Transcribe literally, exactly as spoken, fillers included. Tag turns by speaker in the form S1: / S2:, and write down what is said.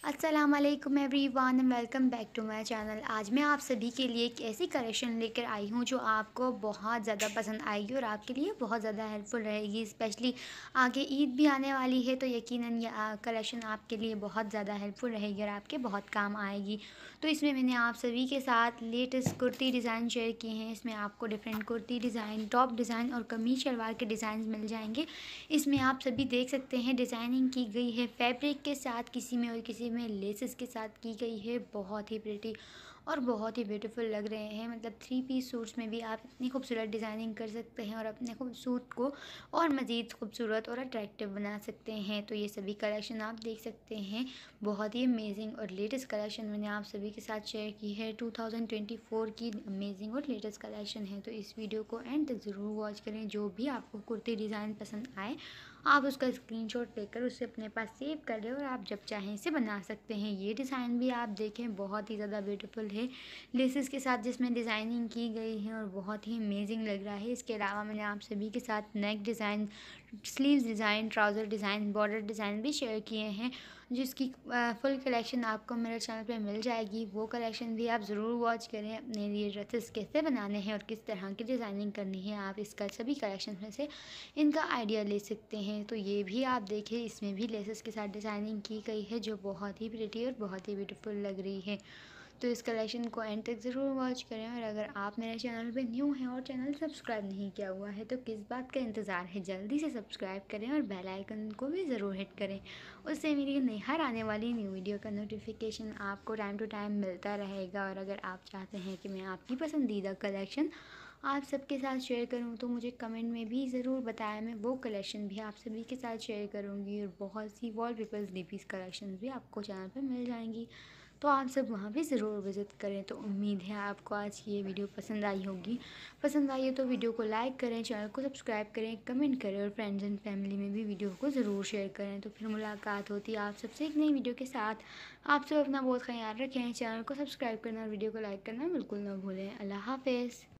S1: अस्सलाम वालेकुम everyone and welcome back to my channel. आज मैं आप सभी के लिए एक ऐसी कलेक्शन लेकर आई हूँ जो आपको बहुत ज़्यादा पसंद आएगी और आपके लिए बहुत ज़्यादा हेल्पफुल रहेगी। स्पेशली आगे ईद भी आने वाली है तो यकीनन ये कलेक्शन आपके लिए बहुत ज़्यादा हेल्पफुल रहेगी और आपके बहुत काम आएगी। तो इसमें मैंने आप सभी के साथ लेटेस्ट कुर्ती डिज़ाइन शेयर किए हैं। इसमें आपको different kurti design, top design और कमीज शलवार के डिज़ाइन मिल जाएंगे। इसमें आप सभी देख सकते हैं डिज़ाइनिंग की गई है फैब्रिक के साथ, किसी में और किसी में लेसेस के साथ की गई है। बहुत ही प्रिटी और बहुत ही ब्यूटीफुल लग रहे हैं। मतलब थ्री पीस सूट्स में भी आप इतनी खूबसूरत डिज़ाइनिंग कर सकते हैं और अपने खूब सूट को और मज़ीद खूबसूरत और अट्रैक्टिव बना सकते हैं। तो ये सभी कलेक्शन आप देख सकते हैं। बहुत ही अमेजिंग और लेटेस्ट कलेक्शन मैंने आप सभी के साथ शेयर की है। टू थाउजेंड ट्वेंटी फोर की अमेजिंग और लेटेस्ट कलेक्शन है। तो इस वीडियो को एंड तक ज़रूर वॉच करें। जो भी आपको कुर्ती डिज़ाइन पसंद आए आप उसका स्क्रीनशॉट लेकर उसे अपने पास सेव कर लें और आप जब चाहें इसे बना सकते हैं। ये डिज़ाइन भी आप देखें बहुत ही ज़्यादा ब्यूटीफुल है लेसेस के साथ जिसमें डिज़ाइनिंग की गई है और बहुत ही अमेजिंग लग रहा है। इसके अलावा मैंने आप सभी के साथ neck design, sleeves design, trouser design, border design भी शेयर किए हैं जिसकी फुल कलेक्शन आपको मेरे चैनल पे मिल जाएगी। वो कलेक्शन भी आप ज़रूर वॉच करें। अपने लिए ड्रेसेस कैसे बनाने हैं और किस तरह की डिज़ाइनिंग करनी है आप इसका सभी कलेक्शन में से इनका आइडिया ले सकते हैं। तो ये भी आप देखें, इसमें भी लेसेस के साथ डिज़ाइनिंग की गई है जो बहुत ही प्रिटी और बहुत ही ब्यूटीफुल लग रही है। तो इस कलेक्शन को एंड तक ज़रूर वॉच करें। और अगर आप मेरे चैनल पे न्यू हैं और चैनल सब्सक्राइब नहीं किया हुआ है तो किस बात का इंतज़ार है, जल्दी से सब्सक्राइब करें और बेल आइकन को भी ज़रूर हिट करें। उससे मेरी नई हर आने वाली न्यू वीडियो का नोटिफिकेशन आपको टाइम टू टाइम मिलता रहेगा। और अगर आप चाहते हैं कि मैं आपकी पसंदीदा कलेक्शन आप सबके साथ शेयर करूं तो मुझे कमेंट में भी ज़रूर बताएं। मैं वो कलेक्शन भी आप सभी के साथ शेयर करूंगी और बहुत सी वॉलपेपर्स डीपीस कलेक्शन भी आपको चैनल पर मिल जाएंगी। तो आप सब वहाँ भी ज़रूर विज़िट करें। तो उम्मीद है आपको आज की ये वीडियो पसंद आई होगी। पसंद आई है तो वीडियो को लाइक करें, चैनल को सब्सक्राइब करें, कमेंट करें और फ्रेंड्स एंड फैमिली में भी वीडियो को ज़रूर शेयर करें। तो फिर मुलाकात होती है आप सबसे एक नई वीडियो के साथ। आप सब अपना बहुत ख्याल रखें, चैनल को सब्सक्राइब करना और वीडियो को लाइक करना बिल्कुल ना भूलें। अल्लाह हाफ़िज़।